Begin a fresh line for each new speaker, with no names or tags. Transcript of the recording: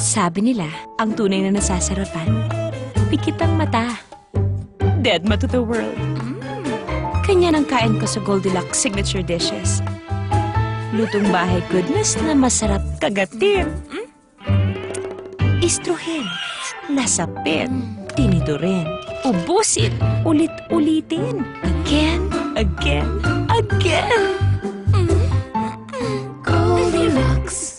Sabi nila, ang tunay na nasasarapan, pikit ang mata. Dead ma to the world. Kanya ang kain ko sa Goldilocks signature dishes. Lutong bahay goodness na masarap kagatin. Istruhin, lasapin, tinidurin, ubusin, ulit-ulitin. Again, again, again.
Goldilocks.